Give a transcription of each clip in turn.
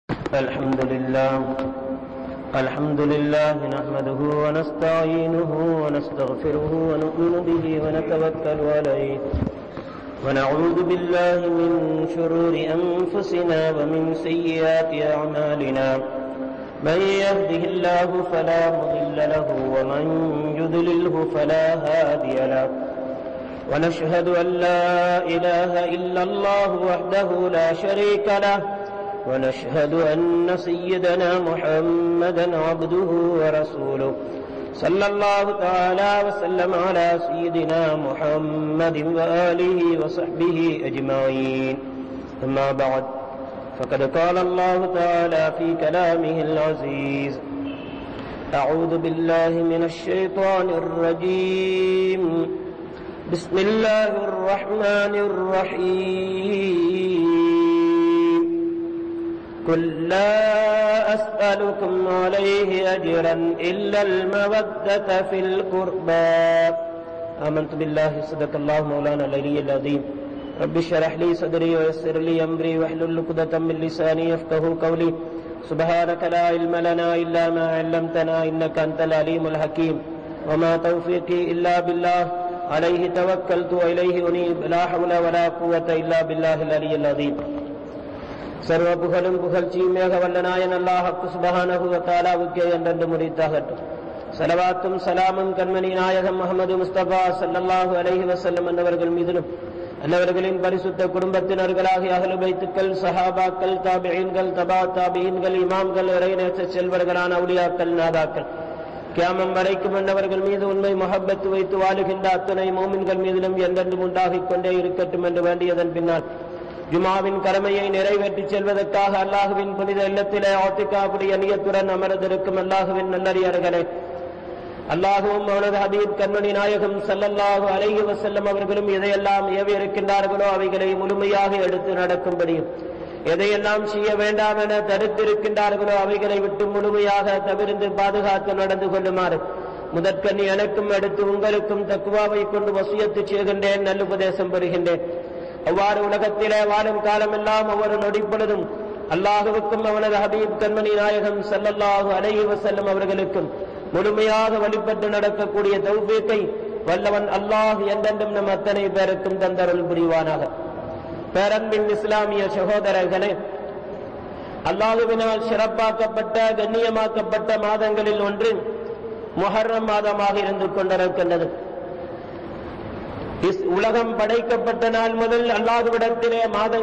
الحمد لله نحمده ونستعينه ونستغفره ونؤمن به ونتوكل عليه ونعوذ بالله من شرور أنفسنا ومن سيئات أعمالنا من يهده الله فلا مضل له ومن يضلله فلا هادي له ونشهد أن لا إله إلا الله وحده لا شريك له ونشهد أن سيدنا محمدا عبده ورسوله صلى الله تعالى وسلم على سيدنا محمد وآله وصحبه أجمعين أما بعد فقد قال الله تعالى في كلامه العزيز أعوذ بالله من الشيطان الرجيم بسم الله الرحمن الرحيم قل لا أسألكم عليه أجرا إلا المودة في القربى آمنت بالله صدق الله مولانا العلي العظيم رب اشرح لي صدري ويسر لي أمري واحلل عقدة من لساني يفقهوا قولي سبحانك لا علم لنا إلا ما علمتنا إنك أنت العليم الحكيم وما توفيقي إلا بالله عليه توكلت وإليه أنيب لا حول ولا قوة إلا بالله العلي العظيم சர்வ புகழும் புகழ்ச்சியும் மேக வல்லநாயன் அல்லாஹ் சுப்ஹானஹு வ தஆலாவுக்கே என்றென்று முரித்தாகட்டும். ஸலவாத்தும் ஸலாமும் கண்மணி நாயகம் முஹம்மது முஸ்தபா ஸல்லல்லாஹு அலைஹி வஸல்லம் அன்னவர்கள் மீதிலும் அன்னவர்களின் பரிசுத்த குடும்பத்தினர்களாகிய அஹ்லு பைத்துக்கள், சஹாபாக்கள், தாபிஈன்கள், தபா தாபிஈன்கள், இமாம்கள், இறைநேச செல்வர்களான அவுலியாக்கள், நாதாக்கள் கியாமம் வரைக்கும் அன்னவர்கள் மீது உண்மை முஹப்பத் வைத்து வாழுகின்ற அத்தனை மூமின்கள் மீதிலும் என்றென்றும் உண்டாகிக் கொண்டே இருக்கட்டும் என்று வேண்டியதன் பின்னால் ஜுமாவின் கடமையை நிறைவேற்றி செல்வதற்காக அல்லாஹுவின் புனித இல்லத்திலே ஆத்திகாவுடைய நியத்துடன் அமர்ந்திருக்கும் அல்லாஹுவின் நல்லடியார்களே, அல்லாஹுவும் அவனது ஹபீப் கண்மணி நாயகம் ஸல்லல்லாஹு அலைஹி வஸல்லம் அவர்களும் எதையெல்லாம் ஏவி இருக்கின்றார்களோ அவைகளை முழுமையாக எடுத்து நடக்கும்படியும், எதையெல்லாம் செய்ய வேண்டாம் என தடுத்திருக்கின்றார்களோ அவைகளை விட்டு முழுமையாக தவிர்த்து பாதுகாத்து நடந்து கொள்ளுமாறு முதற்கண்ணி எனக்கும் எடுத்து உங்களுக்கும் தக்வாவை கொண்டு வசியத்து செய்கின்றேன், நல்லுபதேசம் பெறுகின்றேன். அவ்வாறு உலகத்திலே வாழும் காலமெல்லாம் ஒவ்வொரு நொடிப்பொழுதும் அல்லாஹுவுக்கும் அவனது ஹபீப் கண்மணி நாயகம் ஸல்லல்லாஹு அலைஹி வஸல்லம் அவர்களுக்கும் முழுமையாக வழிபட்டு நடக்கக்கூடிய தௌஃபீக்கை வல்லவன் அல்லாஹ் என்றென்றும் நம் அத்தனை பேருக்கும் தந்தருள் புரிவானாக. பேரன்பின் இஸ்லாமிய சகோதரர்களே, அல்லாஹுவினால் சிறப்பாக்கப்பட்ட கண்ணியமாக்கப்பட்ட மாதங்களில் ஒன்று முஹர்ரம் மாதமாக இருந்து கொண்டிருக்கின்றது. உலகம் படைக்கப்பட்ட நாள் முதல் அல்லாஹ்விடத்திலே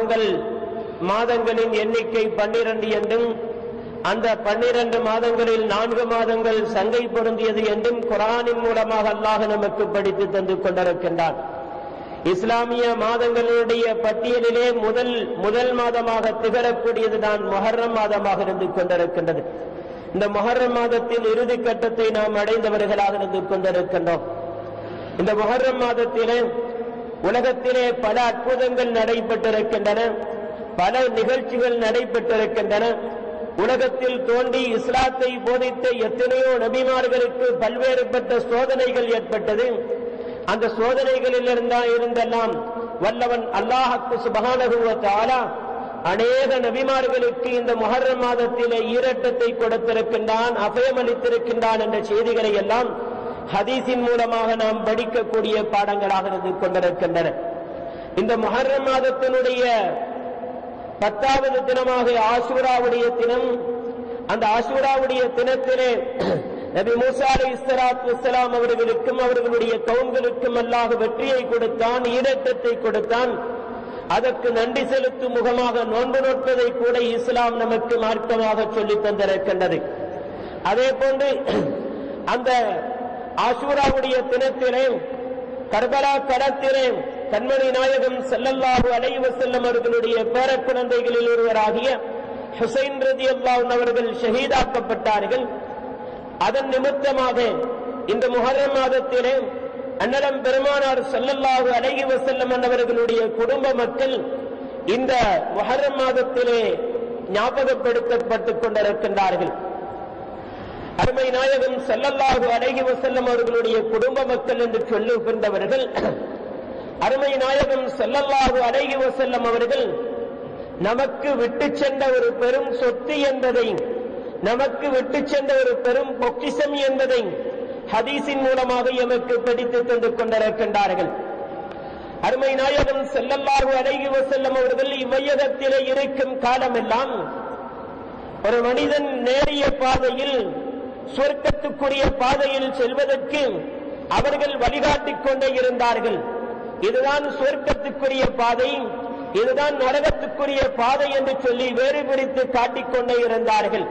மாதங்களின் எண்ணிக்கை 12 என்றும் அந்த 12 மாதங்களில் 4 மாதங்கள் சங்கை பொருந்தியது என்றும் குர்ஆனின் மூலமாக அல்லாஹ் நமக்கு படித்து தந்து கொண்டிருக்கின்றான். இஸ்லாமிய மாதங்களுடைய பட்டியலிலே முதல் மாதமாக திகழக்கூடியதுதான் முஹர்ரம் மாதமாக இருந்து கொண்டிருக்கின்றது. இந்த முஹர்ரம் மாதத்தின் இறுதி கட்டத்தை நாம் அடைந்தவர்களாக இருந்து கொண்டிருக்கின்றோம். இந்த முஹர்ரம் மாதத்திலே உலகத்திலே பல அற்புதங்கள் நடைபெற்றிருக்கின்றன, பல நிகழ்ச்சிகள் நடைபெற்றிருக்கின்றன. உலகத்தில் தோன்றி இஸ்லாத்தை போதித்த எத்தனையோ நபிமார்களுக்கு பல்வேறுபட்ட சோதனைகள் ஏற்பட்டது. அந்த சோதனைகளில் இருந்தெல்லாம் வல்லவன் அல்லாஹ் சுப்ஹானஹு வ தஆலா அநேக நபிமார்களுக்கு இந்த முஹர்ரம் மாதத்திலே ஈரட்டத்தை கொடுத்திருக்கின்றான், அபயமளித்திருக்கின்றான் என்ற செய்திகளை எல்லாம் ஹதீஸின் மூலமாக நாம் படிக்கக்கூடிய பாடங்களாக இருந்து கொண்டிருக்கின்றன. இந்த முஹர்ரம் மாதத்தினுடைய 10வது தினமாக ஆஷூராவுடைய தினம். அந்த ஆஷூராவுடைய தினத்திலே நபி மூஸா அலைஹிஸ்ஸலாத்து வஸ்ஸலாம் அவர்களுக்கும் அவர்களுடைய கவும்களுக்கும் அல்லாஹ் வெற்றியை கொடுத்தான், ஈரட்டத்தை கொடுத்தான். அதற்கு நன்றி செலுத்தும் முகமாக நோன்பு நோட்பதை கூட இஸ்லாம் நமக்கு மார்க்கமாக சொல்லித் தந்திருக்கின்றது. அதே போன்று அந்த ஆஷூராவுடைய தினத்திலே கர்பலா களத்திலே கண்மணி நாயகம் ஸல்லல்லாஹு அலைஹி வஸல்லம் அவர்களுடைய பேரக்குழந்தைகளில் ஒருவராகிய ஹுசைன் ரலியல்லாஹு அன்ஹு அவர்கள் ஷஹீதாக்கப்பட்டார்கள். அதன் நிமித்தமாக இந்த முஹர்ரம் மாதத்திலே அன்னலம் பெருமானார் ஸல்லல்லாஹு அலைஹி வஸல்லம் அவர்களுடைய குடும்ப மக்கள் இந்த முஹர்ரம் மாதத்திலே ஞாபகப்படுத்தப்பட்டுக் கொண்டிருக்கின்றார்கள். அருமை நாயகம் ஸல்லல்லாஹு அலைஹி வஸல்லம் அவர்களுடைய குடும்ப மக்கள் என்று சொல்லுகின்றவர்கள் அருமை நாயகம் ஸல்லல்லாஹு அலைஹி வஸல்லம் அவர்கள் நமக்கு விட்டு சென்ற ஒரு பெரும் சொத்து என்பதை, நமக்கு விட்டு சென்ற ஒரு பெரும் பொக்கிஷம் என்பதை ஹதீஸின் மூலமாக எமக்கு படித்து தந்து கொண்டிருக்கின்றார்கள். அருமை நாயகம் ஸல்லல்லாஹு அலைஹி வஸல்லம் அவர்கள் இவ்வையகத்திலே இருக்கும் காலமெல்லாம் ஒரு மனிதன் நேரிய பாதையில், சொர்க்கத்துக்குரிய பாதையில் செல்வதற்கு அவர்கள் வழிகாட்டிக் கொண்டே இருந்தார்கள். இதுதான் சொர்க்கத்துக்குரிய பாதை, இதுதான் நரகத்துக்குரிய பாதை என்று சொல்லி வேறு பிரித்து காட்டிக்கொண்டே இருந்தார்கள்.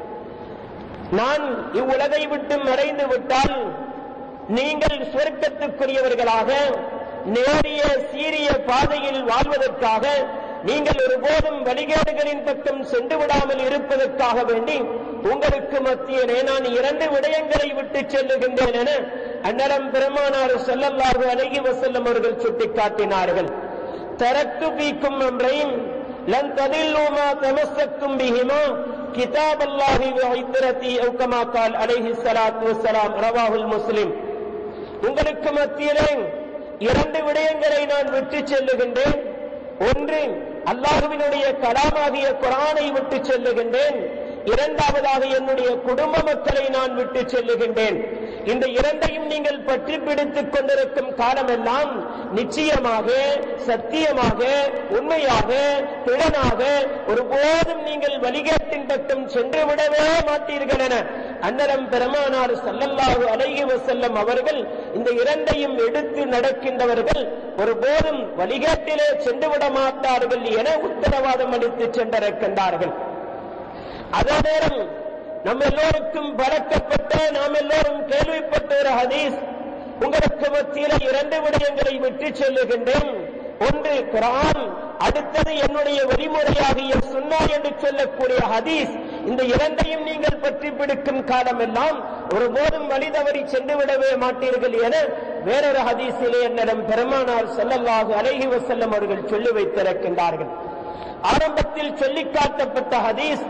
நான் இவ்வுலகை விட்டு மறைந்து விட்டால் நீங்கள் சொர்க்கத்துக்குரியவர்களாக நேரிய சீரிய பாதையில் வாழ்வதற்காக, நீங்கள் ஒருபோதும் வழிகேடுகளின் பக்கம் சென்று விடாமல் இருப்பதற்காக வேண்டி உங்களுக்கு மத்தியிலே நான் 2 விடயங்களை விட்டு செல்லுகின்றேன் என அன்னலம் பெருமானார் ஸல்லல்லாஹு அலைஹி வஸல்லம் அவர்கள் சுட்டிக்காட்டினார்கள். தரக்கு பீக்கும் அம்ரைன் லன் ததில்லு மா தமஸ்ஸக்தும் பிஹிமா கிதாபல்லாஹி வ இத்ரதி அவ் கமா கால் அலைஹி ஸலாத்து வஸ்ஸலாம் ரவாஹுல் முஸ்லிம். உங்களுக்கு மத்தியிலே 2 விடயங்களை நான் விட்டு செல்லுகின்றேன். ஒன்று, அல்லாஹ்வினுடைய கலாமாகிய குர்ஆனை விட்டு செல்லுகின்றேன். இரண்டாவதாக என்னுடைய குடும்ப மக்களை நான் விட்டு செல்லுகின்றேன். இந்த 2ஐயும் நீங்கள் பற்றி பிடித்துக் கொண்டிருக்கும் காலமெல்லாம் நிச்சயமாக, சத்தியமாக, உண்மையாக, திறனாக ஒருபோதும் நீங்கள் வழிகேட்டின் பக்கம் சென்று விடவே மாட்டீர்கள் என அன்னலம் பெருமானார் ஸல்லல்லாஹு அலைஹி வஸல்லம் அவர்கள் இந்த 2ஐயும் எடுத்து நடக்கின்றவர்கள் ஒருபோதும் வழிகேட்டிலே சென்று விட மாட்டார்கள் என உத்தரவாதம் அளித்து சென்றிருக்கின்றார்கள். அதே நேரம் நம்ம எல்லோருக்கும் பழக்கப்பட்ட, நாம் எல்லோரும் கேள்விப்பட்ட ஒரு ஹதீஸ், உங்களுக்கு மத்தியில் 2 விடயங்களை விட்டு செல்லுகின்றேன். ஒன்று குர்ஆன், அடுத்தது என்னுடைய வழிமுறையாகிய சுன்னா என்று சொல்லக்கூடிய ஹதீஸ். இந்த 2ஐயும் நீங்கள் பற்றி பிடிக்கும் காலமெல்லாம் ஒருபோதும் வழி தவறி சென்று விடவே மாட்டீர்கள் என வேறொரு ஹதீஸிலே என்னிடம் பெருமானார் ஸல்லல்லாஹு அலைஹி வஸல்லம் அவர்கள் சொல்லி வைத்திருக்கின்றார்கள். ஆரம்பத்தில் சொல்லி காட்டப்பட்ட ஹதீஸ்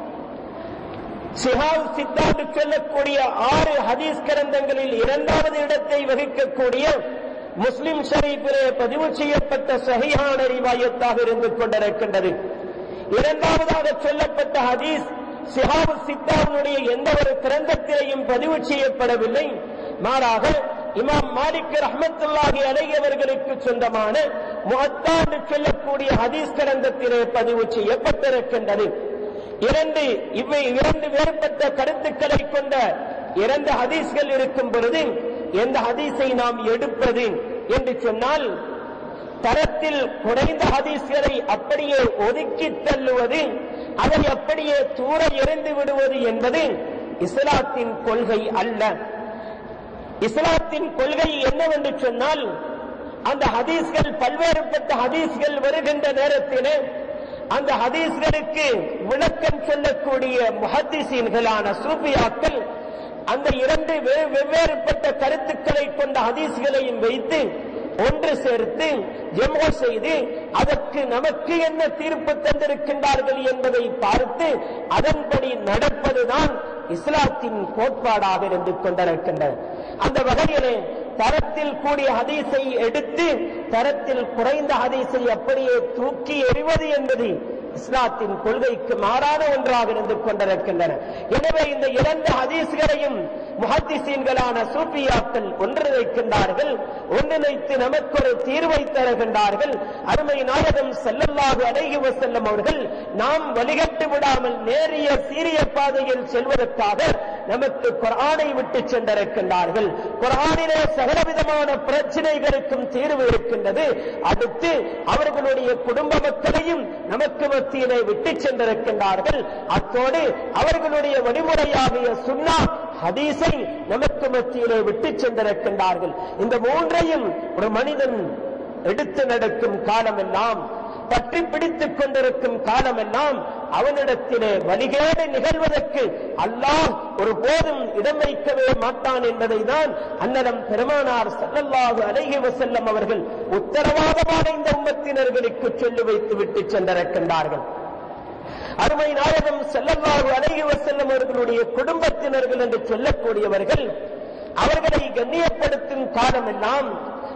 ஷிஹாப் சித்தாந்து சொல்லக்கூடிய 6 ஹதீஸ் கிரந்தங்களில் 2வது இடத்தை வகிக்கக்கூடிய முஸ்லிம் ஷரீஃபிலே பதிவு செய்யப்பட்ட சஹீஹான ரிவாயத்தாக இருந்து கொண்டிருக்கின்றது. 2வதாக சொல்லப்பட்ட ஹதீஸ் ஷிஹாப் சித்தானுடைய எந்த ஒரு கிரந்தத்திலேயும் பதிவு செய்யப்படவில்லை. மாறாக இமாம் மாலிக் ரஹ்மத்துல்லாஹி அலைஹி அவர்களுக்கு சொந்தமான முஅத்தா என்று சொல்லக்கூடிய ஹதீஸ் கிரந்தத்திலே பதிவு செய்யப்பட்டிருக்கின்றது. 2 வேறுபட்ட கருத்துக்களை கொண்ட 2 ஹதீஸ்கள் இருக்கும் பொழுது எந்த ஹதீஸை நாம் எடுப்பது என்று சொன்னால், தரத்தில் குறைந்த ஹதீஸ்களை அப்படியே ஒதுக்கி தள்ளுவது, அதை அப்படியே தூர எறிந்து விடுவது என்பது இஸ்லாத்தின் கொள்கை அல்ல. இஸ்லாத்தின் கொள்கை என்னவென்று சொன்னால், அந்த ஹதீஸ்கள், பல்வேறுபட்ட ஹதீஸ்கள் வருகின்ற நேரத்திலே அந்த ஹதீஸ்களுக்கு விளக்கம் சொல்லக்கூடிய முஹத்திஸீன்களான சூஃபியாக்கள் அந்த 2 வெவ்வேறுபட்ட கருத்துக்களை கொண்ட ஹதீஸ்களையும் வைத்து ஒன்று சேர்த்து ஜம்உ செய்து அதற்கு நமக்கு என்ன தீர்ப்பு தந்திருக்கின்றார்கள் என்பதை பார்த்து அதன்படி நடப்பதுதான் இஸ்லாத்தின் கோட்பாடாக இருந்து கொண்டிருக்கின்றன. அந்த வகையிலே தரத்தில் கூடிய ஹதீஸை எடுத்து தரத்தில் குறைந்த ஹதீஸை அப்படியே தூக்கி எறிவது என்பது இஸ்லாத்தின் கொள்கைக்கு மாறான ஒன்றாக இருந்து கொண்டிருக்கின்றன. எனவே இந்த 2 ஹதீஸ்களையும் முஹத்திஸீன்களான சூஃபியாக்கள் ஒன்றிணைக்கின்றார்கள். ஒன்றிணைத்து நமக்கு ஒரு தீர்வை தருகின்றார்கள். அருமை நாயகம் ஸல்லல்லாஹு அலைஹி வஸல்லம் அவர்கள் நாம் வழிகட்டு விடாமல் நேரிய சீரிய பாதையில் செல்வதற்காக நமக்கு குர்ஆனை விட்டு சென்றிருக்கின்றார்கள். குர்ஆனிலே சகலவிதமான பிரச்சனைகளுக்கும் தீர்வு இருக்கின்றது. அடுத்து அவர்களுடைய குடும்ப மக்களையும் நமக்கு மத்தியிலே விட்டு சென்றிருக்கின்றார்கள். அத்தோடு அவர்களுடைய வழிமுறையாகிய சுன்னா ஹதீஸை நமக்கு மத்தியிலே விட்டு சென்றிருக்கின்றார்கள். இந்த 3ஐயும் ஒரு மனிதன் எடுத்து நடக்கும் காலமெல்லாம், பற்றி பிடித்துக் கொண்டிருக்கும் காலமெல்லாம் அவனிடத்திலே வழிகேடு நிகழ்வதற்கு அல்லாஹ் ஒருபோதும் இடம் வைக்கவே மாட்டான் என்பதை தான் அன்னலம் பெருமானார் ஸல்லல்லாஹு அலைஹி வஸல்லம் அவர்கள் உத்தரவாதமான இந்த உம்மத்தினர்களுக்கு சொல்லி வைத்து விட்டு சென்றிருக்கின்றார்கள். அருமை நாயகம் ஸல்லல்லாஹு அலைஹி வஸல்லம் அவர்களுடைய குடும்பத்தினர்கள் என்று சொல்லக்கூடியவர்கள் அவர்களை கண்ணியப்படுத்தும் காலமெல்லாம்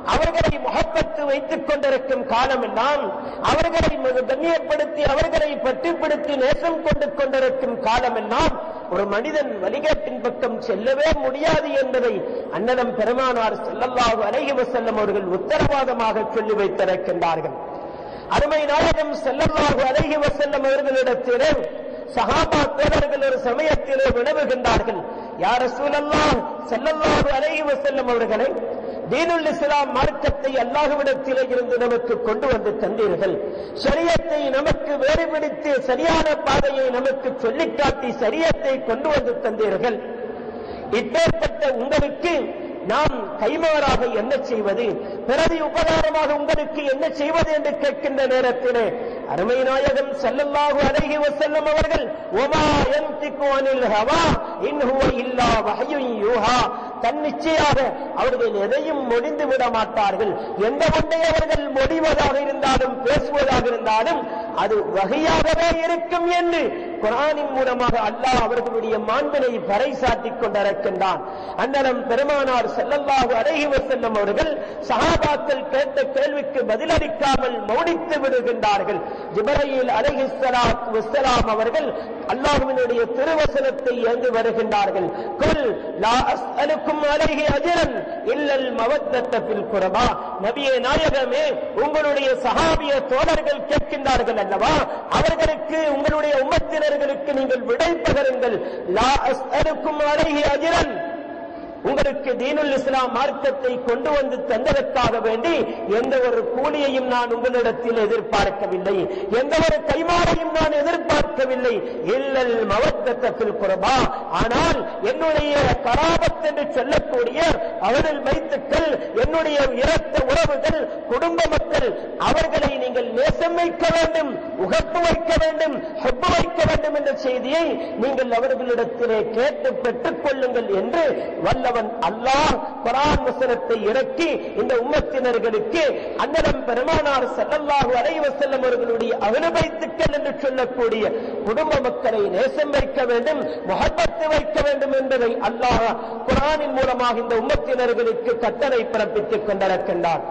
அவர்களை முஹப்பத்து வைத்துக் கொண்டிருக்கும் காலமெல்லாம், அவர்களை கண்ணியப்படுத்தி அவர்களை பற்றிப்படுத்தி நேசம் கொண்டிருக்கும் காலமெல்லாம் ஒரு மனிதன் வழிகாட்டின் பக்கம் செல்லவே முடியாது என்பதை அன்னலம் பெருமானார் ஸல்லல்லாஹு அலைஹி வஸல்லம் அவர்கள் உத்தரவாதமாக சொல்லி வைத்திருக்கின்றார்கள். அருமை நாயகம் ஸல்லல்லாஹு அலைஹி வஸல்லம் அவர்களிடத்திலே சஹாபா தோழர்கள் ஒரு சமயத்திலே வினவுகின்றார்கள், யா ரசூலல்லாஹ் ஸல்லல்லாஹு அலைஹி வஸல்லம் அவர்களே, தீனுல் இஸ்லாம் மார்க்கத்தை அல்லாஹ்விடத்திலே இருந்து நமக்கு கொண்டு வந்து தந்தீர்கள், ஷரியத்தை நமக்கு வேறுபிடித்து சரியான பாதையை நமக்கு சொல்லிக்காட்டி ஷரியத்தை கொண்டு வந்து தந்தீர்கள். இப்பேற்பட்ட உங்களுக்கு நாம் கைமாறாக என்ன செய்வது, பிரதி உபகாரமாக உங்களுக்கு என்ன செய்வது என்று கேட்கின்ற நேரத்திலே அருமை நாயகம் ஸல்லல்லாஹு அலைஹி வஸல்லம் அவர்கள் வமா யன்திகு அனில் ஹவா இன் ஹுவ இல்லா வஹ்யுன் யூஹா, தன்னிச்சையாக அவர்கள் எதையும் மொழிந்து விட மாட்டார்கள். எந்த ஒன்றை அவர்கள் மொழிவதாக இருந்தாலும் பேசுவதாக இருந்தாலும் அது வகையாகவே இருக்கும் என்று குர்ஆனின் மூலமாக அல்லாஹ் அவர்களுடைய மாண்பினை பறைசாட்டிக் கொண்டிருக்கின்றான். அன்னலம் பெருமானார் ஸல்லல்லாஹு அலைஹி வஸல்லம் அவர்கள் சஹாபாக்கள் கேட்ட கேள்விக்கு பதிலளிக்காமல் மௌனித்து விடுகின்றார்கள். ஜிப்ரீல் அலைஹிஸ்ஸலாத்து வஸ்ஸலாம் அவர்கள் அல்லாஹ்வினுடைய திருவசனத்தை ஏந்தி வருகின்றார்கள். குல் லா அஸ்அலுக்கும் அலைஹி அஜ்ரன் இல்லல் மவத்தத ஃபில் குர்பா, நபியே நாயகமே, உங்களுடைய சஹாபிய தோழர்கள் கேட்கின்றார்கள் அல்லவா, அவர்களுக்கு உங்களுடைய உம்மத்தினர்களுக்கு நீங்கள் விடை பகருங்கள். லா அஸ்அலுக்கும் அலைஹி அஜ்ரன், உங்களுக்கு தீனுல் இஸ்லாம் மார்க்கத்தை கொண்டு வந்து தந்ததற்காக வேண்டி எந்த ஒரு கூலியையும் நான் உங்களிடத்தில் எதிர்பார்க்கவில்லை, எந்த ஒரு கைமாறையும் நான் எதிர்பார்க்கவில்லை. இல்லல் மவத்தத ஃபில் குர்பா, ஆனால் என்னுடைய கராபத் என்று சொல்லக்கூடிய அவர்கள் வைத்துக்கள், என்னுடைய இரத்த உறவுகள், குடும்ப மக்கள், அவர்களை நீங்கள் நேசம் வைக்க வேண்டும், உகப்பு வைக்க வேண்டும், ஹப்பு வைக்க வேண்டும் என்ற செய்தியை நீங்கள் அவர்களிடத்திலே கேட்டு பெற்றுக் கொள்ளுங்கள் என்று வல்லவன் அல்லாஹ் குர்ஆன் வசனத்தை இறக்கி இந்த உம்மத்தினர்களுக்கு அன்னலம் பெருமானார் ஸல்லல்லாஹு அலைஹி வஸல்லம் அவர்களுடைய அஹ்லு பைத்துக்கள் என்று சொல்லக்கூடிய குடும்ப மக்களை நேசம் வைக்க வேண்டும், முஹப்பத் வைக்க வேண்டும் என்பதை அல்லாஹ் குர்ஆனின் மூலமாக இந்த உம்மத்தினர்களுக்கு கட்டளை பிறப்பித்துக் கொண்டிருக்கின்றார்.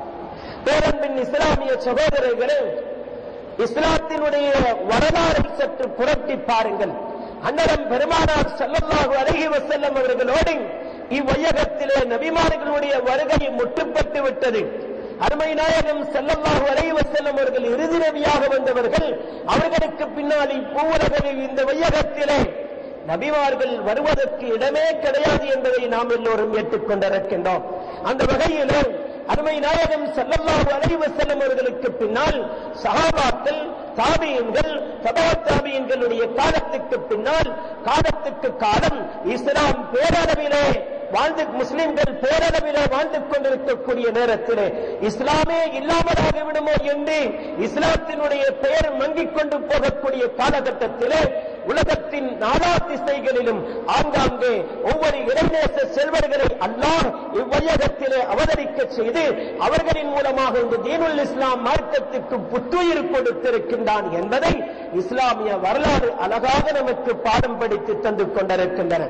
பேரன்பின் இஸ்லாமிய சகோதரர்களே, இஸ்லாத்தினுடைய வரலாறை சற்று புரட்டி பாருங்கள். அன்னலம் பெருமானார் ஸல்லல்லாஹு அலைஹி வஸல்லம் அவர்களோடு இவ்வையகத்திலே நபிமார்களுடைய வருகை முட்டுப்பட்டு விட்டது. அருமை நாயகம் ஸல்லல்லாஹு அலைஹி வஸல்லம் அவர்கள் இறுதி நபியாக வந்தவர்கள். அவர்களுக்கு பின்னால் இப்பூவுலகில் இந்த வையகத்திலே நபிமார்கள் வருவதற்கு இடமே கிடையாது என்பதை நாம் எல்லோரும் ஏற்றுக்கொண்டிருக்கின்றோம். அந்த வகையிலே அருமை நாயகம் ஸல்லல்லாஹு அலைஹி வஸல்லம் அவர்களுக்கு பின்னால் சஹாபாக்கள், தாபியீன்கள், தபஅத் தாபியீன்களுடைய காலத்துக்கு பின்னால் காலத்துக்கு காலம் இஸ்லாம் பேரளவிலே வாழ்ந்து முஸ்லிம்கள் பேரளவிலே வாழ்ந்து கொண்டிருக்கக்கூடிய நேரத்திலே இஸ்லாமே இல்லாமலாகி விடுமோ என்று இஸ்லாத்தினுடைய பெயர் மங்கிக் கொண்டு போகக்கூடிய காலகட்டத்திலே உலகத்தின் நாலா திசைகளிலும் ஆங்காங்கே ஒவ்வொரு இறைநேச செல்வர்களை அல்லாஹ் இவ்வையகத்திலே அவதரிக்க செய்து அவர்களின் மூலமாக இந்த தீனுல் இஸ்லாம் மார்க்கத்துக்கு புத்துயிர் கொடுத்திருக்கின்றான் என்பதை இஸ்லாமிய வரலாறு அழகாக நமக்கு பாடம் படித்து தந்து கொண்டிருக்கின்றன.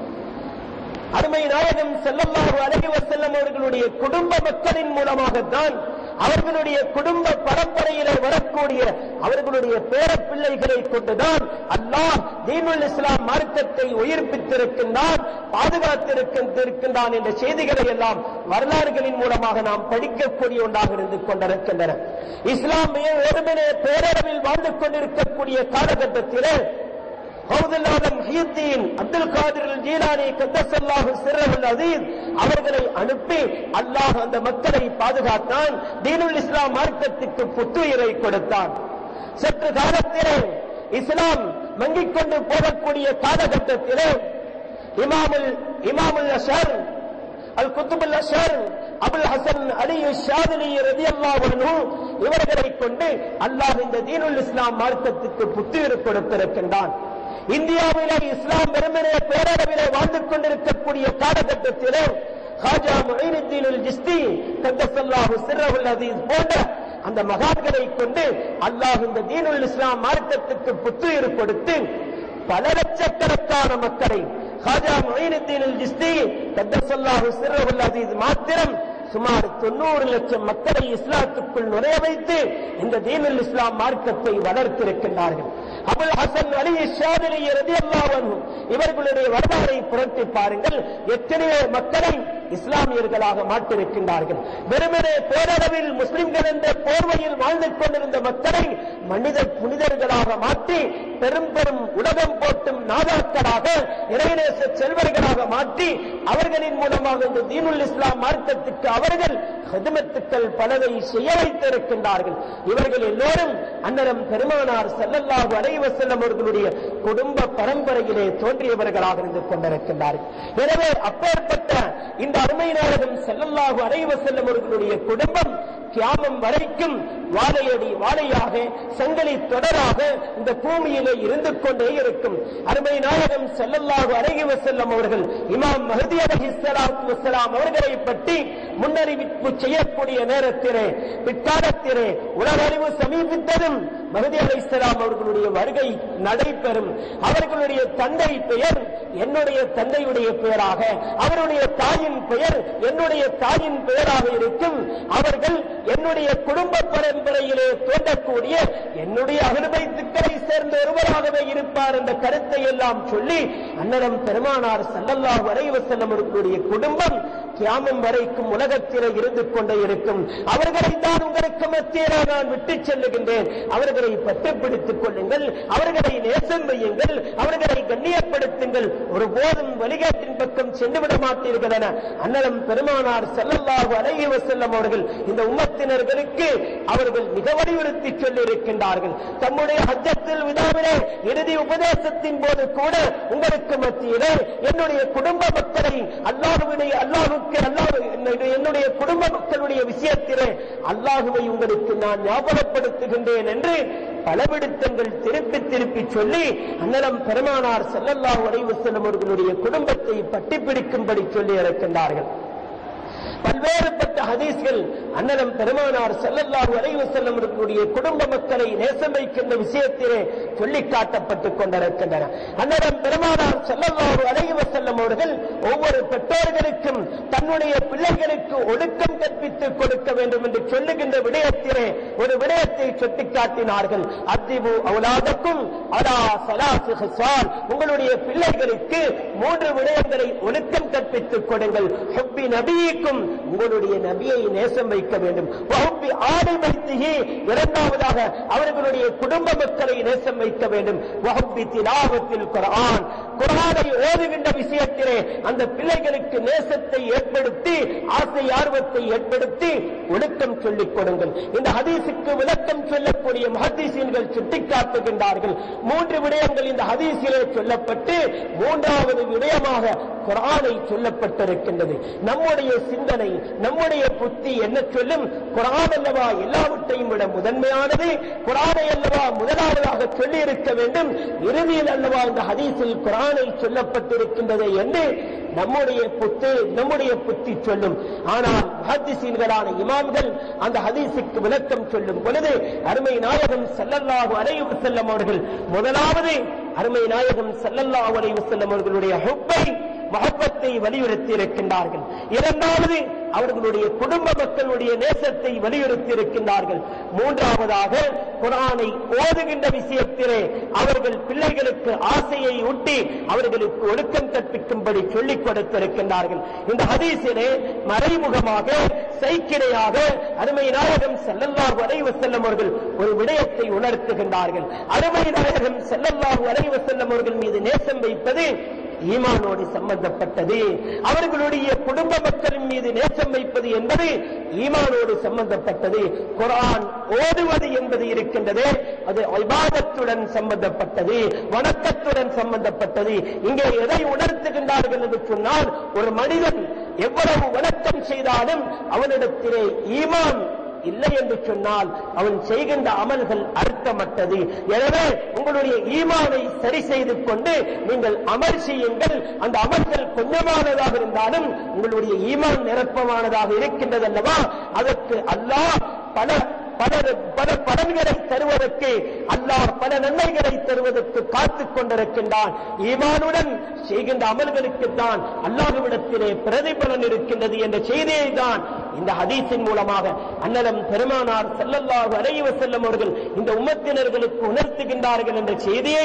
அருமை நாயகம் ஸல்லல்லாஹு அலைஹி வஸல்லம் அவர்களுடைய குடும்ப மக்களின் மூலமாகத்தான், அவர்களுடைய குடும்ப பரம்பரையிலே வரக்கூடிய அவர்களுடைய பேரப்பிள்ளைகளை கொண்டுதான் அல்லாஹ் தீனுல் இஸ்லாம் மார்க்கத்தை உயிர்ப்பித்திருக்கின்றான், பாதுகாத்திருக்கின்றான் என்ற செய்திகளை எல்லாம் வரலாறுகளின் மூலமாக நாம் படிக்கக்கூடிய ஒன்றாக இருந்து கொண்டிருக்கின்றன. இஸ்லாமிய ஒருமனே பேரளவில் வாழ்ந்து கொண்டிருக்கக்கூடிய காலகட்டத்திலே அப்துல் காதிர் ஜீலானி கத்தஸல்லாஹு சிர்ரஹுல் அஸீஸ் அவர்களை அனுப்பி அல்லாஹ் அந்த மக்களை பாதுகாத்தான், தீனுல் இஸ்லாம் மார்க்கத்துக்கு புத்துயிரை கொடுத்தான். சற்று காலத்திலே இஸ்லாம் மங்கிக் கொண்டு போகக்கூடிய காலகட்டத்திலே இமாமுல் அஷர் அல் குத்துபுல் அஷர் அபுல் ஹசன் அலி ஷாதிலி ரலியல்லாஹு அன்ஹு இவர்களை கொண்டு அல்லாஹ் இந்த தீனுல் இஸ்லாம் மார்க்கத்துக்கு புத்துயிர் கொடுத்திருக்கின்றான். இந்தியாவிலே இஸ்லாம் வெறுமனே பேரளவிலே வாழ்ந்து கொண்டிருக்கக்கூடிய காலகட்டத்திலே ஹாஜா முஈனுத்தீன் அல் ஜிஸ்தி கத்தஸல்லாஹு சிர்ரஹுல் அஸீஸ் போன்ற அந்த மகான்களை கொண்டு அல்லாஹ் இந்த தீனுல் இஸ்லாம் மார்க்கத்துக்கு புத்துயிர் கொடுத்து பல லட்சக்கணக்கான மக்களை ஹாஜா முஈனுத்தீன் அல் ஜிஸ்தி கத்தஸல்லாஹு சிர்ரஹுல் அஸீஸ் மாத்திரம் சுமார் 90 லட்சம் மக்களை இஸ்லாத்துக்குள் நுழைய வைத்து இந்த தீனுல் இஸ்லாம் மார்க்கத்தை வளர்த்திருக்கின்றார்கள். அபுல் ஹசன் அலி ஷாதிலி ரலியல்லாஹு அன்ஹு இவர்களுடைய வரலாறை புரட்டி பாருங்கள். எத்தனையோ மக்களை இஸ்லாமியர்களாக மாற்றிருக்கின்றார்கள். வெறுமனே பேரளவில் முஸ்லிம்கள் என்ற போர்வையில் வாழ்ந்து கொண்டிருந்த மக்களை மனித புனிதர்களாக மாற்றி பெரும் பெரும் உலகம் போட்டும் நாதாக்களாக இறைநேச செல்வர்களாக மாற்றி அவர்களின் மூலமாக இந்த தீனுல் இஸ்லாம் மார்க்கத்துக்கு அவர்கள் ஹிதமத்துக்கள் பலதை செய்ய வைத்திருக்கின்றார்கள். இவர்கள் எல்லோரும் அன்னரம் பெருமானார் ஸல்லல்லாஹு அலைஹி வஸல்லம் அவர்களுடைய குடும்ப பரம்பரையிலே தோன்றியவர்களாக இருந்து கொண்டிருக்கின்றார்கள். எனவே அப்பேற்பட்ட இந்த அருமை நாயகம் ஸல்லல்லாஹு அலைஹி வஸல்லம் அவர்களுடைய குடும்பம் கியாமம் வரைக்கும் வாழையடி வாழையாக சங்கிலி தொடராக இந்த பூமியிலே இருந்து கொண்டே இருக்கும். அருமை நாயகம் ஸல்லல்லாஹு அலைஹி வஸல்லம் அவர்கள் இமாம் மஹ்தி அலைஹிஸ்ஸலாத்து வஸ்ஸலாம் அவர்களை பற்றி முன்னறிவிப்பு செய்யக்கூடிய நேரத்திலே பிற்காலத்திலே உலக அறிவு சமீபித்ததும் மஹ்தி அலைஹிஸ்ஸலாம் அவர்களுடைய வருகை நடைபெறும். அவர்களுடைய தந்தை பெயர் என்னுடைய தந்தையுடைய பெயராக, அவருடைய தாயின் பெயர் என்னுடைய தாயின் பெயராக இருக்கும். அவர்கள் என்னுடைய குடும்ப பரம்பரையிலே தோன்றக்கூடிய என்னுடைய அஹ்லுல் பைத்துக்களை சேர்ந்த ஒருவராகவே இருப்பார் என்ற கருத்தை எல்லாம் சொல்லி அன்னலம் பெருமானார் ஸல்லல்லாஹு அலைஹி வஸல்லம் அவர்களுடைய குடும்பம் கியாமம் வரைக்கும் உலகத்திலே இருந்து கொண்டே இருக்கும். அவர்களை தான் உங்களுக்கு மத்தியிலே நான் விட்டு செல்லுகின்றேன். அவர்களை பட்டுப்பிடித்துக் கொள்ளுங்கள், அவர்களை நேசம் வையுங்கள், அவர்களை கண்ணியப்படுத்துங்கள், ஒருபோதும் வழிகாட்டின் பக்கம் சென்றுவிட மாட்டீர்கள் என அன்னலம் பெருமானார் ஸல்லல்லாஹு அலைஹி வஸல்லம் அவர்கள் இந்த உம்மத்தினர்களுக்கு அவர்கள் மிக வலியுறுத்தி சொல்லி இருக்கின்றார்கள். தம்முடைய ஹஜ்ஜத்துல் விதாவிலே இறுதி உபதேசத்தின் போது கூட உங்களுக்கு மத்தியிலே என்னுடைய குடும்ப மக்களை என்னுடைய குடும்ப மக்களுடைய விஷயத்திலே அல்லாஹுவை உங்களுக்கு நான் ஞாபகப்படுத்துகின்றேன் என்று பல விடுத்தங்கள் திருப்பி திருப்பி சொல்லி அன்னலம் பெருமானார் ஸல்லல்லாஹு அலைஹி வஸல்லம் அவர்களுடைய குடும்பத்தை பட்டிப்பிடிக்கும்படி சொல்லி இருக்கின்றார்கள். பல்வேறுபட்ட ஹதீஸ்கள் அன்னலம் பெருமானார் ஸல்லல்லாஹு அலைஹி வஸல்லம் அவர்களுடைய குடும்ப மக்களை நேசம் வைக்கின்ற விஷயத்திலே சொல்லி காட்டப்பட்டுக் கொண்டிருக்கின்றன. அன்னலம் பெருமானார் ஸல்லல்லாஹு அலைஹி வஸல்லம் அவர்கள் ஒவ்வொரு பெற்றோர்களுக்கும் தன்னுடைய பிள்ளைகளுக்கு ஒழுக்கம் கற்பித்துக் கொடுக்க வேண்டும் என்று சொல்லுகின்ற விடயத்திலே ஒரு விடயத்தை சுட்டிக்காட்டினார்கள். அத்திபு அவுலாதக்கும் அலா ஸலாசி ஹிசால், உங்களுடைய பிள்ளைகளுக்கு 3 விடயங்களை ஒழுக்கம் கற்பித்துக் கொடுங்கள். ஹுப்பி நபியிக்கும், உங்களுடைய நபியை நேசம் வைக்க வேண்டும். வஹுப்பி ஆலி பைத்திஹி, இரண்டாவதாக அவர்களுடைய குடும்ப மக்களை நேசம் வைக்க வேண்டும். வஹுப்பி திலாவத்தில் குர்ஆன், குர்ஆனை ஓதுகின்ற விஷயத்திலே அந்த பிள்ளைகளுக்கு நேசத்தை ஏற்படுத்தி ஆசை ஆர்வத்தை ஏற்படுத்தி ஒழுக்கம் சொல்லிக் கொடுங்கள். இந்த ஹதீஸுக்கு விளக்கம் சொல்லக்கூடிய முஹத்திஸீன்கள் சுட்டிக்காட்டுகின்றார்கள். 3 விடயங்கள் இந்த ஹதீஸிலே சொல்லப்பட்டு 3வது விடயமாக குர்ஆனை சொல்லப்பட்டிருக்கின்றது. நம்முடைய சிந்தனை, நம்முடைய புத்தி என்ன சொல்லும்? குர்ஆன் அல்லவா எல்லாவற்றையும் விட முதன்மையானது, குர்ஆனை அல்லவா முதலாவதாக சொல்லி இருக்க வேண்டும், இறுதியில் அல்லவா இந்த ஹதீஸில் குர்ஆனை சொல்லப்பட்டிருக்கின்றது என்று நம்முடைய புத்தி சொல்லும். ஆனால் முஹத்திஸீன்களான இமாம்கள் அந்த ஹதீஸுக்கு விளக்கம் சொல்லும் பொழுது அருமை நாயகம் ஸல்லல்லாஹு அலைஹி வஸல்லம் அவர்கள் முதலாவது அருமை நாயகம் ஸல்லல்லாஹு அலைஹி வஸல்லம் அவர்களுடைய ஹுப்பை மஹப்பத்தை வலியுறுத்தி இருக்கின்றார்கள். இரண்டாவது அவர்களுடைய குடும்ப மக்களுடைய நேசத்தை வலியுறுத்தி இருக்கின்றார்கள். மூன்றாவதாக குர்ஆனை ஓதுகின்ற விஷயத்திலே அவர்கள் பிள்ளைகளுக்கு ஆசையை ஊட்டி அவர்களுக்கு ஒழுக்கம் கற்பிக்கும்படி சொல்லிக் கொடுத்திருக்கின்றார்கள். இந்த ஹதீஸிலே மறைமுகமாக சைக்கிடையாக அருமை நாயகம் ஸல்லல்லாஹு அலைஹி வஸல்லம் அவர்கள் ஒரு விடயத்தை உணர்த்துகின்றார்கள். அருமை நாயகம் ஸல்லல்லாஹு அலைஹி வஸல்லம் அவர்கள் மீது நேசம் வைப்பது ஈமானோடு சம்பந்தப்பட்டது. அவர்களுடைய குடும்ப மக்களின் மீது நேசம் வைப்பது என்பது ஈமானோடு சம்பந்தப்பட்டது. குர்ஆன் ஓதுவது என்பது இருக்கின்றது, அது இபாதத்துடன் சம்பந்தப்பட்டது, வணக்கத்துடன் சம்பந்தப்பட்டது. இங்கே எதை உணர்த்துகின்றார்கள் என்று சொன்னால், ஒரு மனிதன் எவ்வளவு வணக்கம் செய்தாலும் அவனிடத்திலே ஈமான் இல்லை என்று சொன்னால் அவன் செய்கின்ற அமல்கள் அர்த்தமற்றது. எனவே உங்களுடைய ஈமானை சரி செய்து கொண்டு நீங்கள் அமல் செய்யுங்கள். அந்த அமல்கள் கொஞ்சமானதாக இருந்தாலும் உங்களுடைய ஈமான் நிரப்பமானதாக இருக்கின்றது அல்லவா, அதற்கு அல்லாஹ் பல பலன்களை தருவதற்கு, அல்லாஹ் பல நன்மைகளை தருவதற்கு காத்துக் கொண்டிருக்கின்றான். ஈமானுடன் செய்கின்ற அமல்களுக்கு தான் அல்லாஹ்விடத்திலே பிரதிபலன் இருக்கின்றது என்ற செய்தியை தான் இந்த ஹதீஸின் மூலமாக அன்னலம் பெருமானார் ஸல்லல்லாஹு அலைஹி வஸல்லம் அவர்கள் இந்த உம்மத்தினர்களுக்கு உணர்த்துகின்றார்கள் என்ற செய்தியை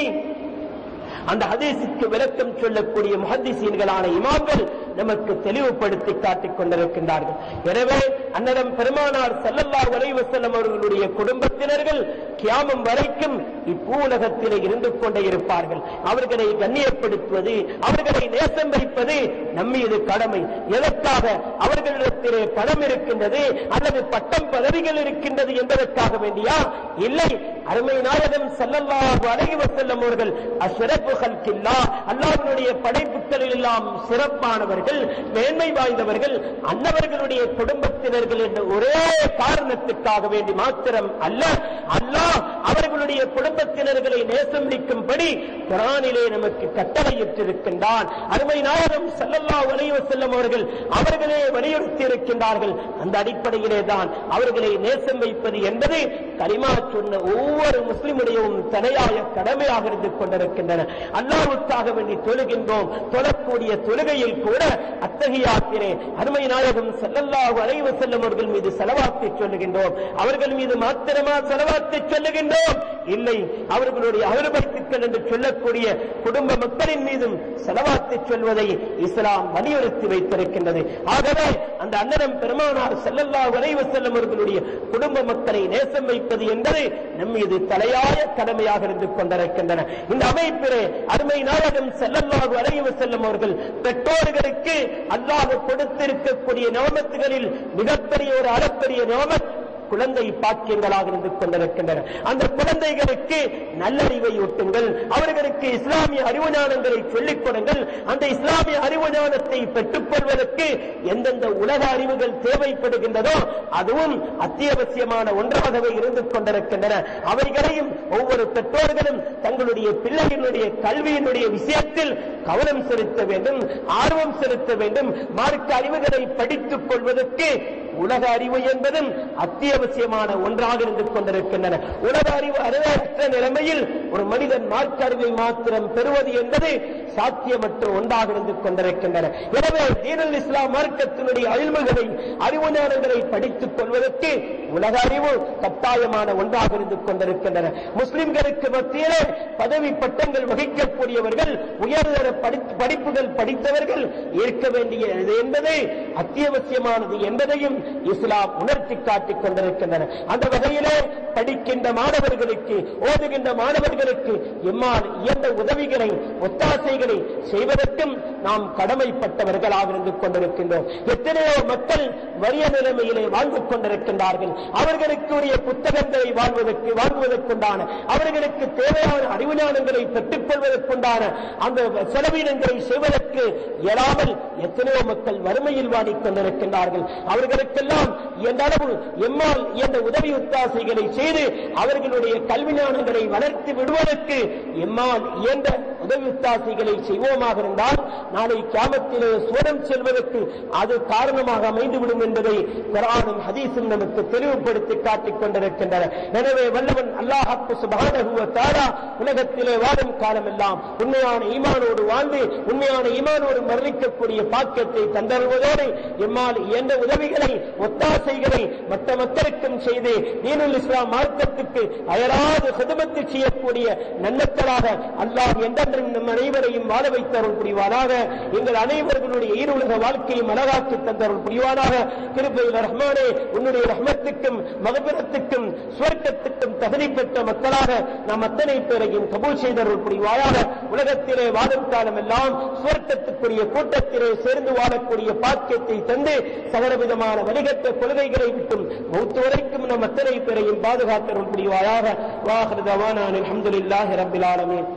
அந்த ஹதீஸுக்கு விளக்கம் சொல்லக்கூடிய முஹத்திஸீன்களான இமாம்கள் நமக்கு தெளிவுபடுத்தி காட்டிக் கொண்டிருக்கின்றார்கள். எனவே அன்னலம் பெருமானார் ஸல்லல்லாஹு அலைஹி வஸல்லம் அவர்களுடைய குடும்பத்தினர்கள் கியாமம் வரைக்கும் இப்பூலகத்திலே இருந்து கொண்டே இருப்பார்கள். அவர்களை கண்ணியப்படுத்துவது, அவர்களை நேசம் வைப்பது நம்மீது கடமை. எதற்காக? அவர்களிடத்திலே பணம் இருக்கின்றது அல்லது பட்டம் பதவிகள் இருக்கின்றது என்பதற்காக வேண்டியா? இல்லை. அருமை நாயகம் ஸல்லல்லாஹு அலைஹி வஸல்லம் அவர்கள் அஷ்ரஃபு ஹல்கில்லாஹ், அல்லாஹ்வுடைய படைப்புகளில் எல்லாம் சிறப்பானவர்கள், மேன்மை வாய்ந்தவர்கள், அன்னவர்களுடைய குடும்பத்தினர்கள் என்ற ஒரே காரணத்துக்காக வேண்டி மாத்திரம் அல்ல, அல்லாஹ் அவர்களுடைய குடும்பத்தினர்களை நேசம் வைக்கும்படி குர்ஆனிலே நமக்கு கட்டளையிட்டிருக்கின்றான். அருமை நாயகம் ஸல்லல்லாஹு அலைஹி வஸல்லம் அவர்கள் அவர்களே வலியுறுத்தி இருக்கின்றார்கள். அந்த அடிப்படையிலே தான் அவர்களை நேசம் வைப்பது என்பது கலிமா சொன்ன ஒவ்வொரு முஸ்லிமுடைய தலையாய கடமையாக இருந்து கொண்டிருக்கின்றன. அல்லாஹ்வுக்காக வேண்டி தொழுகின்றோம். தொழக்கூடிய தொழுகையில் கூட அத்தஹியாத்திலே அருமை நாயகம் ஸல்லல்லாஹு அலைஹி வஸல்லம் அவர்கள் மீது ஸலவாத்தை சொல்லுகின்றோம். அவர்கள் மீது மாத்திரமா ஸலவாத்தை சொல்லுகின்றோம்? இல்லை, அவர்களுடைய அஹ்லு பைத்துக்கள் என்று சொல்லக்கூடிய குடும்ப மக்களின் மீதும் ஸலவாத்தை சொல்வதை இஸ்லாம் வலியுறுத்தி வைத்திருக்கின்றது. ஆகவே அந்த அன்னலம் பெருமானார் ஸல்லல்லாஹு அலைஹி வஸல்லம் அவர்களுடைய குடும்ப மக்களை நேசம் வைப்பது என்பது நம் மீது தலையாய கடமையாக இருந்து கொண்டிருக்கின்றன. இந்த அமைப்பிலே அருமை நாயகம் ஸல்லல்லாஹு அலைஹி வஸல்லம் அவர்கள் பெற்றோர்களுக்கு அல்லாஹ் கொடுத்திருக்கக்கூடிய நியமத்துகளில் மிகப்பெரிய ஒரு அளப்பரிய நியமத் குழந்தை பாக்கியங்களாக இருந்து கொண்டிருக்கின்றன. அந்த குழந்தைகளுக்கு நல்லறிவை ஊட்டுங்கள், அவர்களுக்கு இஸ்லாமிய அறிவு ஞானங்களை சொல்லிக் கொடுங்கள். அந்த இஸ்லாமிய அறிவு ஞானத்தை பெற்றுக் கொள்வதற்கு எந்தெந்த உலக அறிவுகள் தேவைப்படுகின்றதோ அதுவும் அத்தியாவசியமான ஒன்றாகவே இருந்து கொண்டிருக்கின்றன. அவைகளையும் ஒவ்வொரு பெற்றோர்களும் தங்களுடைய பிள்ளைகளுடைய கல்வியினுடைய விஷயத்தில் கவனம் செலுத்த வேண்டும், ஆர்வம் செலுத்த வேண்டும். மார்க்க அறிவுகளை படித்துக் கொள்வதற்கு உலக அறிவு என்பதும் அத்தியாவசியமான ஒன்றாக இருந்து கொண்டிருக்கின்றன. உலக அறிவு அறிவற்ற நிலைமையில் ஒரு மனிதன் மார்க்க அறிவை மாத்திரம் பெறுவது என்பது சாத்தியமற்ற ஒன்றாக இருந்து கொண்டிருக்கின்றன. எனவே தீனுல் இஸ்லாம் மார்க்கத்தினுடைய அழிவுகளை அறிவு ஞானங்களை படித்துக் கொள்வதற்கு உலக அறிவு கட்டாயமான ஒன்றாக இருந்து கொண்டிருக்கின்றன. முஸ்லிம்களுக்கு மத்தியிலே பதவி பட்டங்கள் வகிக்கக்கூடியவர்கள், உயர்தர படிப்புகள் படித்தவர்கள் இருக்க வேண்டியது என்பது அத்தியாவசியமானது என்பதையும் இஸ்லாம் உணர்த்தி காட்டிக் கொண்டிருக்கின்றன. அந்த வகையிலே படிக்கின்ற மாணவர்களுக்கு, ஓதுகின்ற மாணவர்களுக்கு எம்மால் இயன்ற உதவிகளை, ஒத்தாசைகளை செய்வதற்கும் நாம் கடமைப்பட்டவர்களாக இருந்து கொண்டிருக்கின்றோம். எத்தனையோ மக்கள் வறிய நிலைமையிலே வாழ்ந்து கொண்டிருக்கின்றார்கள். அவர்களுக்கு உரிய புத்தகங்களை வாங்குவதற்குண்டான, அவர்களுக்கு தேவையான அறிவு ஞானங்களை பெற்றுக் கொள்வதற்குண்டான அந்த செலவினங்களை செய்வதற்கு இயலாமல் எத்தனையோ மக்கள் வறுமையில் வாடிக் கொண்டிருக்கின்றார்கள். அவர்களுக்கெல்லாம் எந்த அளவு எம்மால் என்ற உதவி ஒத்தாசைகளை செய்து அவர்களுடைய கல்வி ஞானங்களை வளர்த்து விடுவதற்கு எம்மால் என்ற உதவி ஒத்தாசைகளை செய்வோமாக இருந்தால் நாளை கியாமத்திலே சுவனம் செல்வதற்கு அது காரணமாக அமைந்துவிடும் என்பதை குர்ஆனும் ஹதீஸும் நமக்கு தெளிவுபடுத்தி காட்டிக் கொண்டிருக்கின்றன. எனவே வல்லவன் அல்லாஹ் சுப்ஹானஹு வ தஆலா உலகத்திலே வாழும் காலமெல்லாம் உண்மையான ஈமானோடு வாழ்ந்து உண்மையான ஈமானோடு மரணிக்கக்கூடிய பாக்கியத்தை தந்தருவதோடு எம்மால் என்ற உதவிகளை, ஒத்தாசைகளை மற்ற மக்களுக்கும் செய்து தீனுல் இஸ்லாம் மார்க்கத்துக்கு அயராது ஹிதமத் செய்யக்கூடிய நன்மக்களாக அல்லாஹ் என்றென்றும் நம் அனைவரையும் வாழ வைத்தருள் புரிவானாக. எங்கள் அனைவர்களுடைய ஈருலக வாழ்க்கையும் அழகாக்கி தந்தருள் புரிவானாக. கிருபையில் ரஹ்மானே, உன்னுடைய ரஹ்மத்துக்கும் மகபிரத்துக்கும் சுவர்க்கத்துக்கும் தகுதி பெற்ற மக்களாக நாம் அத்தனை பேரையும் கபூல் செய்தருள் புரிவாயாக. உலகத்திலே வாழும் காலம் எல்லாம் சுவர்க்கத்துக்குரிய கூட்டத்திலே சேர்ந்து வாழக்கூடிய பாக்கியத்தை தந்து சகலவிதமான வணிகத்த கொள்கைகளை விட்டும் மௌத் வரைக்கும் நம் அத்தனை பேரையும் பாதுகாத்தருள் புரிவாயாக. வாஹிரு தவானா அல்ஹம்துலில்லாஹி ரப்பில் ஆலமீன்.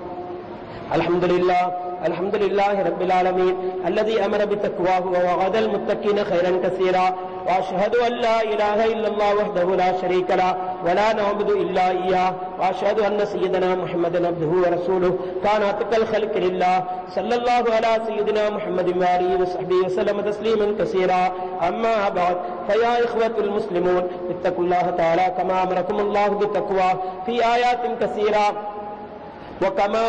الحمد لله رب العالمين الذي أمر بتقواه ووعد المتقين خيرا كثيرا وأشهد أن لا إله إلا الله وحده لا شريك له ولا نعبد إلا إياه وأشهد أن سيدنا محمدا عبده ورسوله كان أتقى الخلق لله صلى الله على سيدنا محمد وآله وصحبه وسلم تسليما كثيرا. أما بعد فيا إخوة المسلمون اتقوا الله تعالى كما أمركم الله بتقواه في آيات كثيرة وكما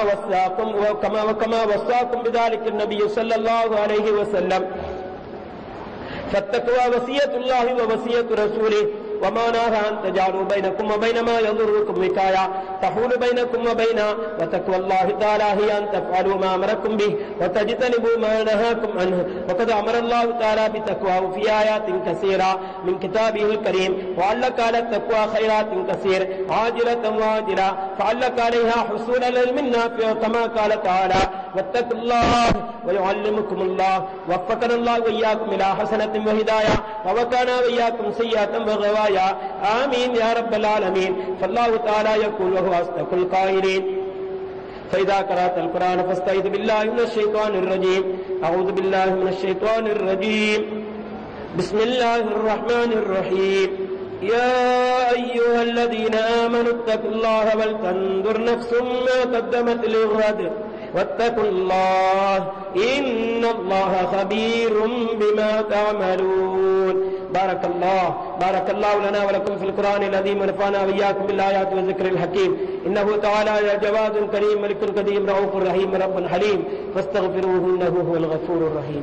وصاكم بذلك النبي صلى الله عليه وسلم. فالتقوى وصية الله ووصية رسوله وما نهى أن تجعلوا بينكم وبين ما يضركم وقاية تحول بينكم وبين وتقوى الله تعالى هي أن تفعلوا ما أمركم به وتجتنبوا ما نهاكم عنه. وقد أمر الله تعالى بتقواه في آيات كثيرة من كتابه الكريم، وعلق على التقوى خيرات كثير عاجلة وآجلة، فعلق عليها حصول العلم النافع كما قال تعالى واتقوا الله ويعلمكم الله. وفقنا الله وإياكم إلى حسنة وهداية ووقانا وإياكم سيئة وغوايا، آمين يا رب العالمين. فالله تعالى يقول وهو أصدق القائلين: فإذا قرأت القرآن فاستعذ بالله من الشيطان الرجيم. أعوذ بالله من الشيطان الرجيم. بسم الله الرحمن الرحيم. يا أيها الذين آمنوا اتقوا الله ولتنظر نفس ما قدمت لغد واتقوا الله إن الله خبير بما تعملون. بارك الله لنا ولكم في القرآن العظيم ونفعنا وإياكم بالآيات والذكر الحكيم. إنه تعالى جواد كريم ملك قديم رؤوف رحيم رب حليم فاستغفروه إنه هو الغفور الرحيم.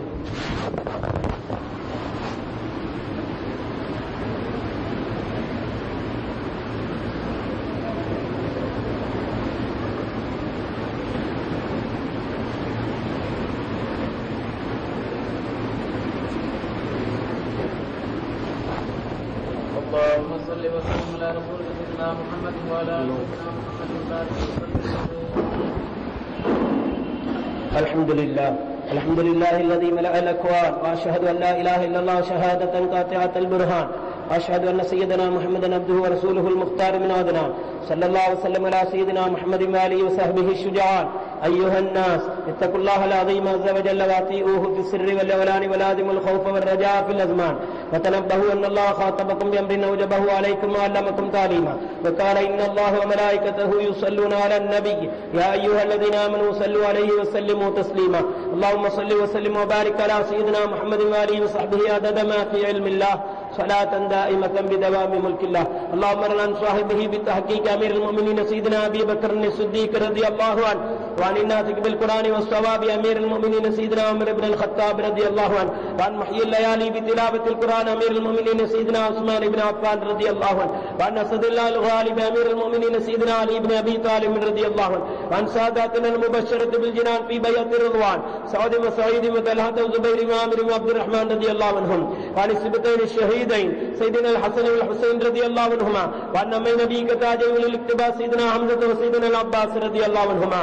اللهم صل وسلم على رسولك سيدنا محمد وعلى آل سيدنا محمد الحمد لله الذي ملأ الأكوان، وأشهد أن لا إله إلا الله شهادة قاطعة البرهان، وأشهد أن سيدنا محمدا عبده ورسوله المختار من عدنان، صلى الله وسلم على سيدنا محمد وآله وصحبه الشجعان. أيها الناس اتقوا الله العظيم عز وجل وأطيعوه في السر والإعلان ولازموا الخوف والرجاء في الأزمان، وتنبهوا أن الله خاطبكم بأمر أوجبه عليكم وعلمكم تعليما، وقال إن الله وملائكته يصلون على النبي يا أيها الذين آمنوا صلوا عليه وسلموا تسليما. اللهم صل وسلم وبارك على سيدنا محمد وآله وصحبه عدد ما في علم الله صلاة دائمة بدوام ملك الله. اللهم ارنا عن صاحبه بتحقيق أمير المؤمنين سيدنا أبي بكر الصديق رضي الله عنه، وعن الناطق بالقرآن والصواب أمير المؤمنين سيدنا عمر بن الخطاب رضي الله عنه، وعن محيي الليالي بتلاوة القرآن أمير المؤمنين سيدنا عثمان بن عفان رضي الله عنه، وعن أسد الله الغالب أمير المؤمنين سيدنا علي بن أبي طالب رضي الله عنه، وعن ساداتنا المبشرة بالجنان في بيعة الرضوان سعد وسعيد وطلحة وزبير وعامر وعبد الرحمن رضي الله عنهم، وعن السبتين الشهيدين سيدنا الحسن والحسين رضي الله عنهما، وعن أمي نبيك تاجي وللاقتباس سيدنا حمزة وسيدنا العباس رضي الله عنهما،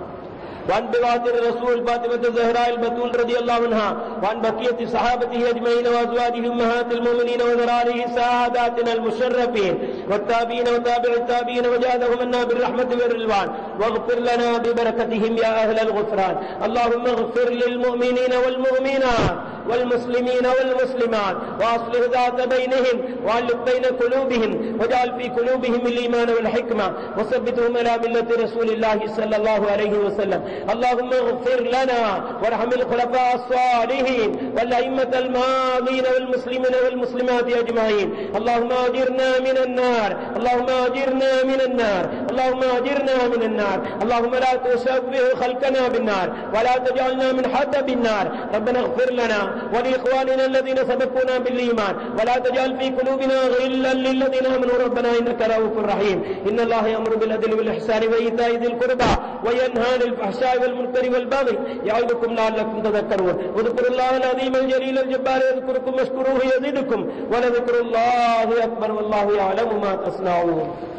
وعن بواتر الرسول فاطمة الزهراء البتول رضي الله عنها، وعن بقية صحابته أجمعين وأزواجه أمهات المؤمنين وذراريه ساداتنا المشرفين والتابعين وتابع التابعين وجادهم منا بالرحمة والرضوان، واغفر لنا ببركتهم يا أهل الغفران. اللهم اغفر للمؤمنين والمؤمنات والمسلمين والمسلمات وأصلح ذات بينهم وألف بين قلوبهم واجعل في قلوبهم الإيمان والحكمة وثبتهم على ملة رسول الله صلى الله عليه وسلم. اللهم اغفر لنا وارحم الخلفاء الصالحين والأئمة الماضين والمسلمين والمسلمات أجمعين. اللهم أجرنا من النار، اللهم أجرنا من النار، اللهم أجرنا من النار. اللهم لا تشبه خلقنا بالنار ولا تجعلنا من حطب النار. ربنا اغفر لنا ولإخواننا الذين سبقونا بالإيمان ولا تجعل في قلوبنا غلا للذين آمنوا ربنا إنك رؤوف رحيم. إن الله يأمر بالعدل والإحسان وإيتاء ذي القربى وينهى عن الفحشاء والمنكر والبغي يعظكم لعلكم تذكرون. واذكروا الله العظيم الجليل الجبار يذكركم واشكروه يزدكم ولذكر الله أكبر والله يعلم ما تصنعون.